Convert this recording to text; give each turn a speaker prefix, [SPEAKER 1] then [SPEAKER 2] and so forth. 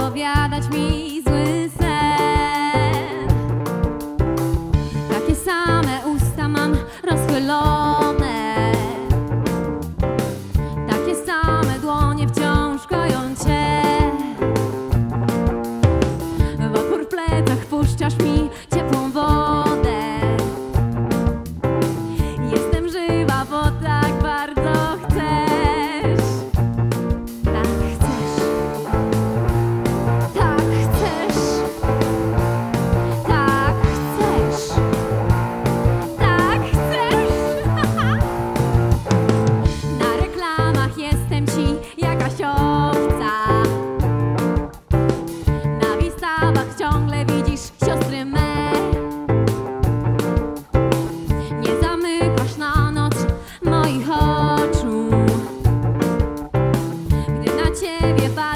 [SPEAKER 1] opowiadać mi zły sen. Takie same usta mam rozchylone, takie same dłonie wciąż koją cię. W otwór w plecach wpuszczasz mi ciepłą wodę. Jestem żywa, bo tak bardzo chcesz. Tak chcesz. Tak chcesz. Tak chcesz. Tak chcesz. Na reklamach jestem ci jakaś obca. Na wystawach ciągle widzisz siostry me. Nie zamykasz na noc moich oczu, gdy na ciebie patrzę.